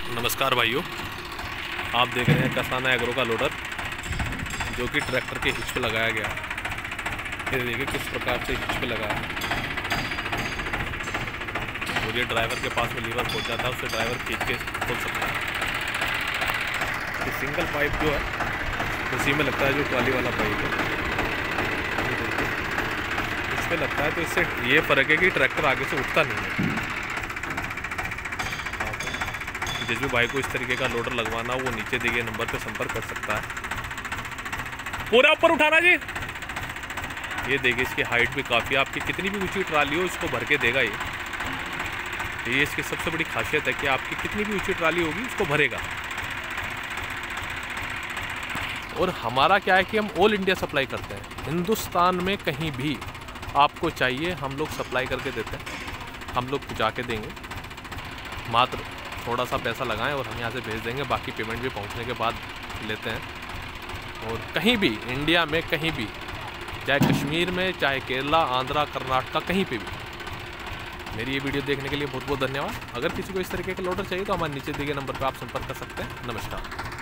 नमस्कार भाइयों, आप देख रहे हैं कसाना एग्रो का लोडर जो कि ट्रैक्टर के हिच पे लगाया गया है। फिर देखिए किस प्रकार से हिच पे लगा है और ये ड्राइवर के पास में लीवर पहुंच जाता है, उससे ड्राइवर खींच के खोल सकता है। ये सिंगल पाइप जो है उसी में लगता है, जो ट्रॉली वाला पाइप है इस पर लगता है। तो इससे ये फ़र्क है कि ट्रैक्टर आगे से उठता नहीं है। जिस भी भाई को इस तरीके का लोडर लगवाना हो वो नीचे दिए गए नंबर पर संपर्क कर सकता है। पूरा ऊपर उठाना जी। ये देखिए इसकी हाइट भी काफ़ी है, आपकी कितनी भी ऊंची ट्राली हो इसको भर के देगा ये इसकी सबसे बड़ी खासियत है कि आपकी कितनी भी ऊंची ट्राली होगी उसको भरेगा। और हमारा क्या है कि हम ऑल इंडिया सप्लाई करते हैं, हिंदुस्तान में कहीं भी आपको चाहिए हम लोग सप्लाई करके देते हैं। हम लोग पहुँचा के देंगे, मात्र थोड़ा सा पैसा लगाएं और हम यहाँ से भेज देंगे, बाकी पेमेंट भी पहुँचने के बाद लेते हैं। और कहीं भी इंडिया में कहीं भी, चाहे कश्मीर में, चाहे केरला, आंध्रा, कर्नाटका, कहीं पे भी। मेरी ये वीडियो देखने के लिए बहुत बहुत धन्यवाद। अगर किसी को इस तरीके का लोडर चाहिए तो हमारे नीचे दिए गए नंबर पर आप संपर्क कर सकते हैं। नमस्कार।